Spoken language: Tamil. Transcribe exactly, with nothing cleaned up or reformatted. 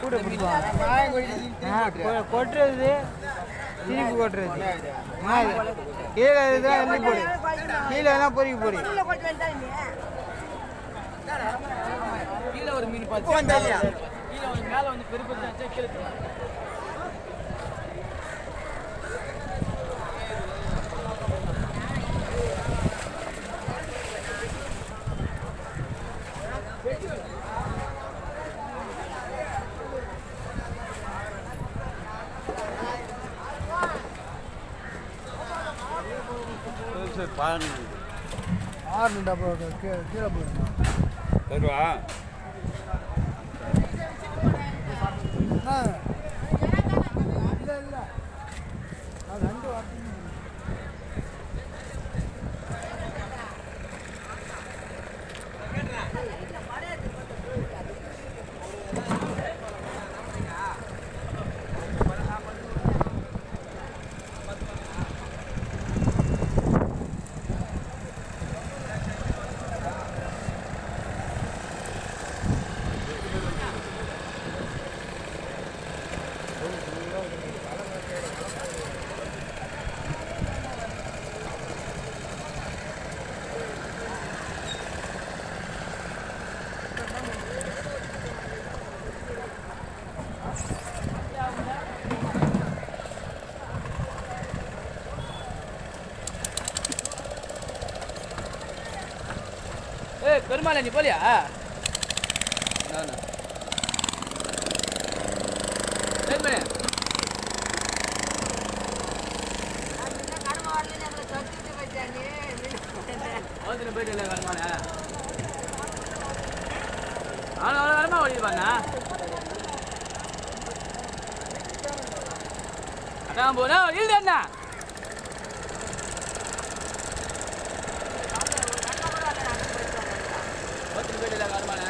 கூட பிடிப்பான் கொட்டுறது திருப்பி கொட்டுறது கீழே இதுதான் எண்ணி போடு கீழே எல்லாம் பொறுக்கி போடு கீழே ஒரு மீன் பார்த்து கீழே வந்து மேலே வந்து பெரிய பெருசா கீழே ஆறு டப்பா கீழே போடுமா தருவா இல்லை இல்லை அது ரெண்டு வார்த்தை பெருமாள் நீ போலியா போயிட்டு கடமால அவ்வளோ அவ்வளோ கடமா ஓடிப்பாண்ணா அதான் போனா இல்லைண்ணா போயிட்டு கடமால